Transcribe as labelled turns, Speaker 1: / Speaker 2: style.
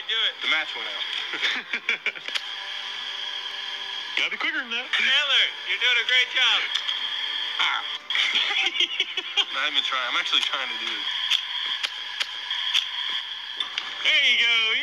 Speaker 1: do it.
Speaker 2: The match went out.
Speaker 3: Gotta be quicker than that.
Speaker 1: Chandler, you're doing a great job.
Speaker 2: Not even trying. I'm actually trying to do it.
Speaker 3: There you go.